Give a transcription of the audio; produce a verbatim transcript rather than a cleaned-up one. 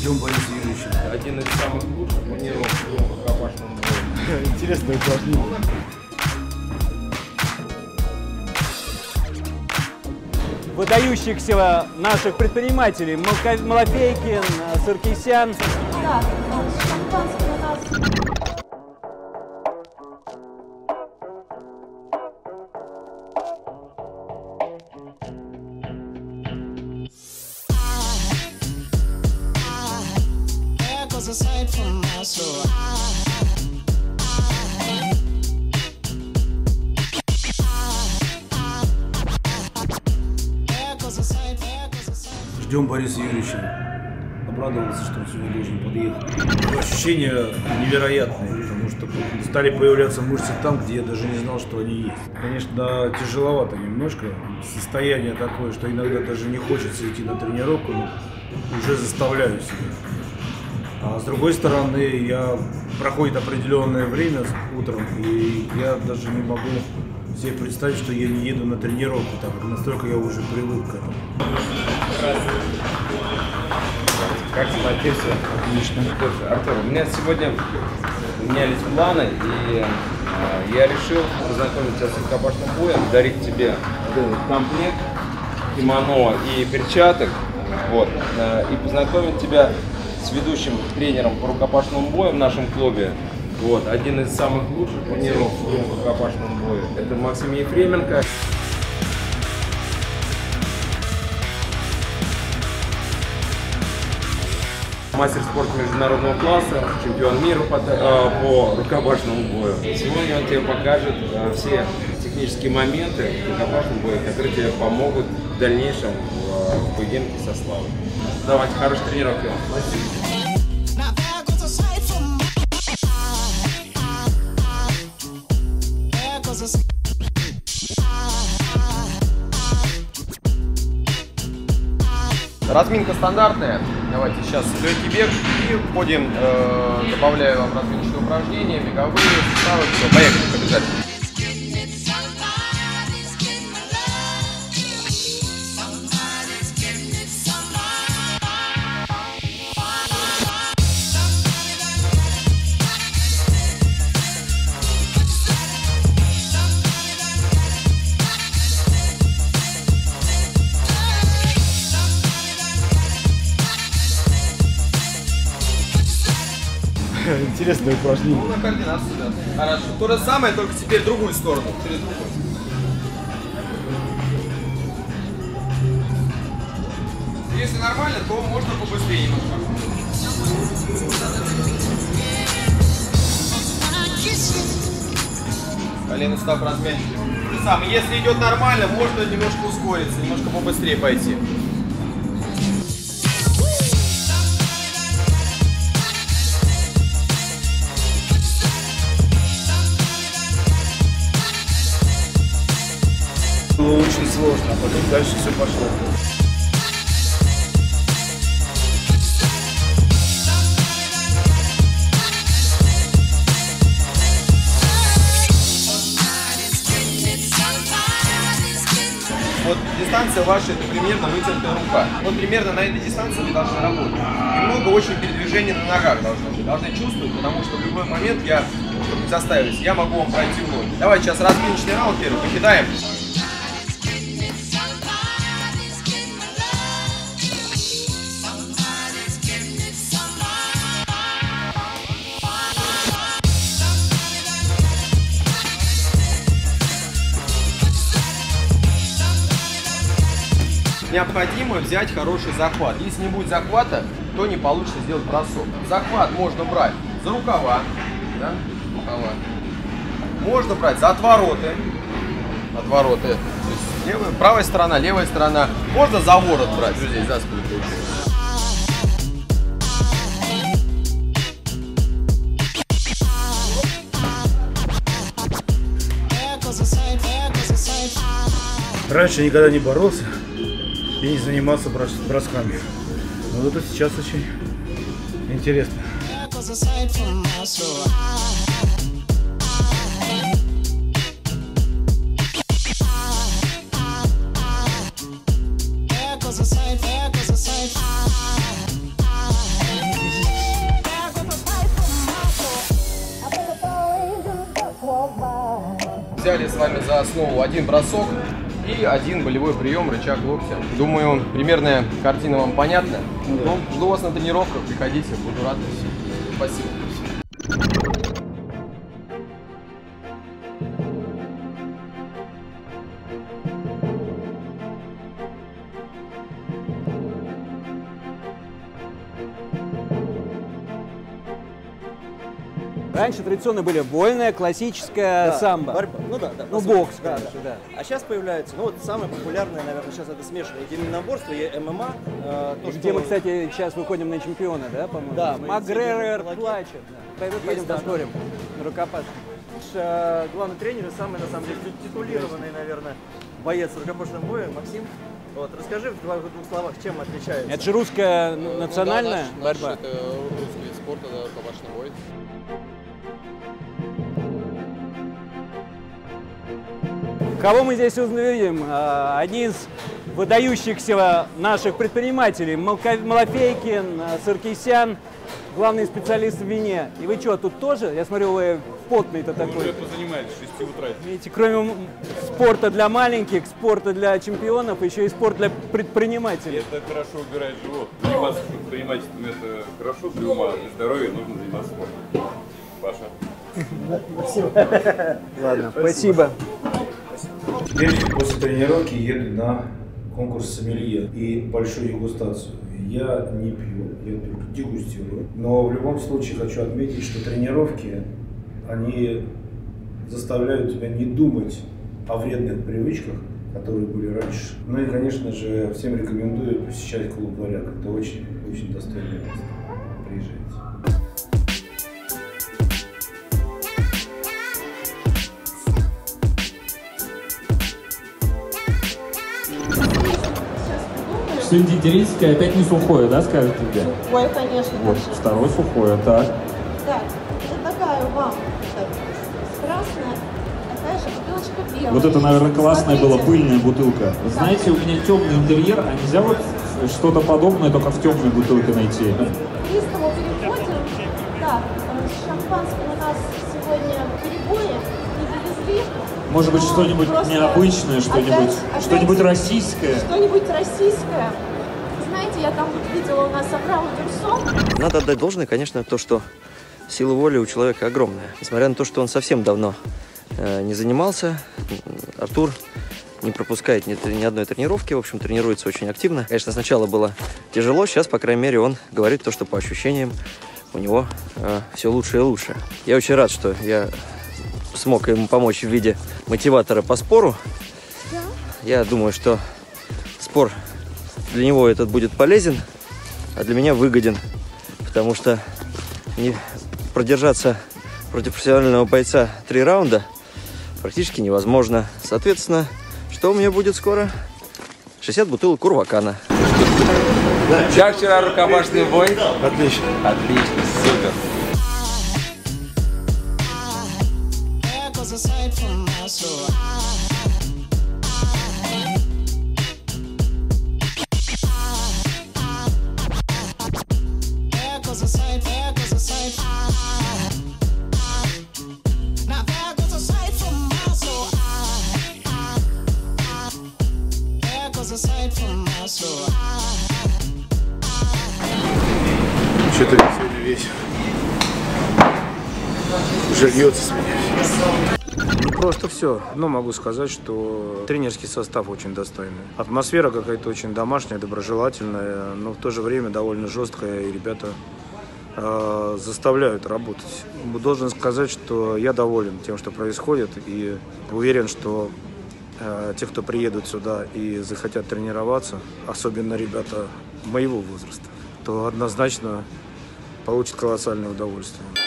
Ждем Бориса Юрьевича. Один из самых лучших тренеров в рукопашном бою. Интересное упражнение. Выдающихся наших предпринимателей Малафейкин, Саркисян. Да, шампанское у нас. Ждем Бориса Юрьевича. Обрадовался, что он сегодня должен подъехать. Ощущения невероятные, потому что стали появляться мышцы там, где я даже не знал, что они есть. Конечно, тяжеловато немножко. Состояние такое, что иногда даже не хочется идти на тренировку, но уже заставляю себя. А с другой стороны, я проходит определенное время утром, и я даже не могу себе представить, что я не еду на тренировку, так как настолько я уже привык к этому. Как самочувствие? Отлично. Слушай, Артур, у меня сегодня менялись планы, и э, я решил познакомить тебя с рукопашным боем, дарить тебе комплект кимоно и перчаток, вот, э, и познакомить тебя с ведущим тренером по рукопашному бою в нашем клубе. Вот, один из самых лучших тренеров по рукопашному бою. Это Максим Ефременко. Мастер спорта международного класса, чемпион мира по, э, по рукопашному бою. Сегодня он тебе покажет э, все технические моменты рукопашного боя, которые тебе помогут в дальнейшем э, в поединке со Славой. Давайте, хорошей тренировки. Разминка стандартная. Давайте сейчас легкий бег и входим, э, добавляю вам разминочные упражнения, беговые, суставы, все, поехали, обязательно. Интересное упражнение. Ну, на координацию, да. Хорошо. То же самое, только теперь в другую сторону. Через другую. Если нормально, то можно побыстрее немножко. Колено, став размять. Если идет нормально, можно немножко ускориться, немножко побыстрее пойти. Было очень сложно, а потом дальше все пошло. Вот дистанция ваша, это примерно вытянутая рука. Вот примерно на этой дистанции вы должны работать. Немного очень передвижения на ногах должно быть. Должны чувствовать, потому что в любой момент я, чтобы не заставить, я могу вам пройти в ноги. Давайте сейчас разминочный раунд первый, покидаем. Необходимо взять хороший захват. Если не будет захвата, то не получится сделать бросок. Захват можно брать за рукава, да? Рукава. Можно брать за отвороты. Отвороты. То есть левая, правая сторона, левая сторона. Можно за ворот брать. Здесь за спину. Раньше никогда не боролся и не занимался бросками. Но вот это сейчас очень интересно. взяли с вами за основу один бросок и один болевой прием, рычаг локтя. Думаю, примерная картина вам понятна. Ну, жду вас на тренировках, приходите, буду рад. Спасибо. Раньше традиционно были вольная, классическая, Да, самбо. борьба. Ну да, да. Ну, по сути, бокс, да, конечно, да. А сейчас появляется, ну вот самое популярное, наверное, сейчас это смешанное единоборство и ММА. Э, то, Где что- мы, кстати, сейчас выходим на чемпиона, да, по-моему? Да, мы Макгрегор сидим на плачет. Да. Пойдем, пойдем да, посмотрим на рукопашную. Э, Главный тренер и самый, на самом деле, титулированный, наверное, боец в рукопашном бою, Максим. Вот, расскажи в двух, в двух словах, чем отличается. Это же русская национальная Ну да, наш, борьба. Наш, это русский вид спорта, да, рукопашный бой. Кого мы здесь увидим? А, Одни из выдающихся наших предпринимателей. Малка- Малафейкин, а, Саркисян, главный специалист в вине. И вы что, тут тоже? Я смотрю, вы потный-то такой. Мы позанимались с шести утра. Видите, кроме м- спорта для маленьких, спорта для чемпионов, еще и спорт для предпринимателей. Это хорошо убирает живот. Заниматься предпринимательством это хорошо для ума, для здоровья нужно заниматься спортом. Паша. Ладно, спасибо. Теперь после тренировки еду на конкурс сомелье и большую дегустацию. Я не пью, я только дегустирую. Но в любом случае хочу отметить, что тренировки, они заставляют тебя не думать о вредных привычках, которые были раньше. Ну и, конечно же, всем рекомендую посещать клуб «Варяг». Это очень, очень достойное место. Приезжайте. Все диетерическое опять не сухое, да, скажете где? Ой, конечно, Вот, конечно. второе сухое, так. Так, предлагаю вам так, красная, такая же бутылочка белая. Вот это, наверное, классная была Смотрите. пыльная бутылка. Знаете, у меня темный интерьер, а нельзя вот что-то подобное только в темной бутылке найти? К Истому переходим. Так, э, с шампанским у нас сегодня перебои, не довезли. Может быть, Но что-нибудь просто необычное, что-нибудь опять- опять что-нибудь российское? Что-нибудь российское. Знаете, я там вот видела у нас Абрау Дюрсо. Надо отдать должное, конечно, то, что сила воли у человека огромная. Несмотря на то, что он совсем давно э, не занимался, Артур не пропускает ни, ни одной тренировки, в общем, тренируется очень активно. Конечно, сначала было тяжело, сейчас, по крайней мере, он говорит то, что по ощущениям у него э, все лучше и лучше. Я очень рад, что я смог ему помочь в виде мотиватора по спору. Я думаю, что спор для него этот будет полезен, а для меня выгоден, потому что не продержаться против профессионального бойца три раунда практически невозможно. Соответственно, что у меня будет скоро? шестьдесят бутылок Курвакана. Как вчера рукопашный бой? Отлично. Отлично, супер. Что-то сегодня весь уже льется с меня. Ну, просто все. Но могу сказать, что тренерский состав очень достойный. Атмосфера какая-то очень домашняя, доброжелательная, но в то же время довольно жесткая, и ребята э, заставляют работать. Должен сказать, что я доволен тем, что происходит, и уверен, что э, те, кто приедут сюда и захотят тренироваться, особенно ребята моего возраста, то однозначно получат колоссальное удовольствие.